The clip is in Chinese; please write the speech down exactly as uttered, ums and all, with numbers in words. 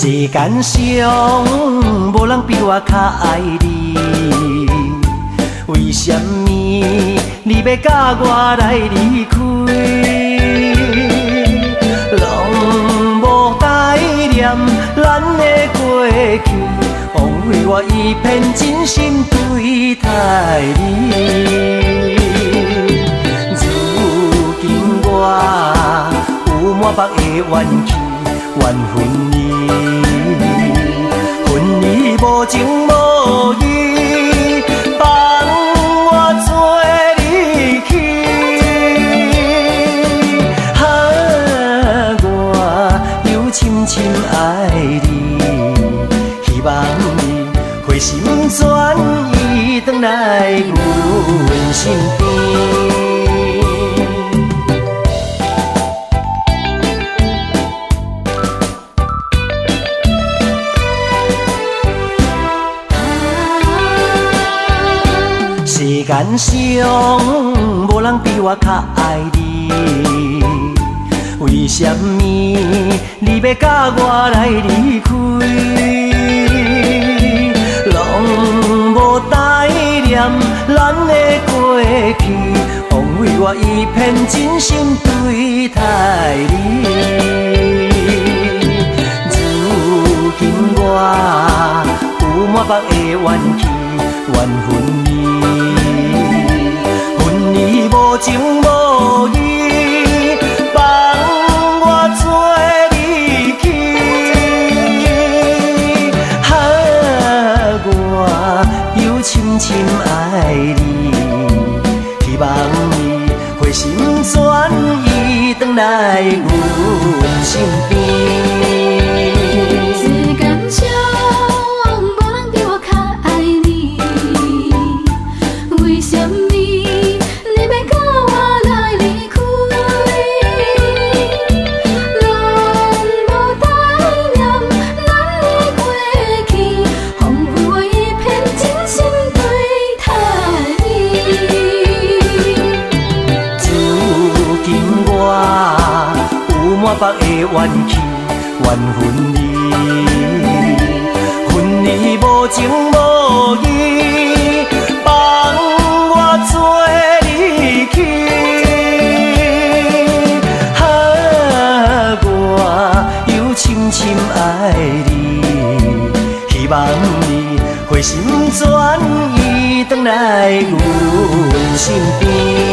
世间上无人比我较爱你，为什么你要甲我来离开？拢无怀念咱的过去，枉费我一片真心对待你。如今我有满腹的怨气，怨恨你。恨你无情无义，放我做离去。啊，我又深深爱你，希望你回心转意，回来阮身边。世间上无人比我较爱你，为什么你要甲我来离开？拢无怀念咱的过去，枉费我一片真心对待你。如今我有满腹的怨气，怨恨你。你无情无义，放我做离去。啊，我又深深爱你，希望你回心转意，回来阮身边。 世间上无人比我较爱你，为什么？满腹的怨气，怨恨你，恨你无情无义，放我做离去。啊，我又深深爱你，希望你回心转意，回来阮身边。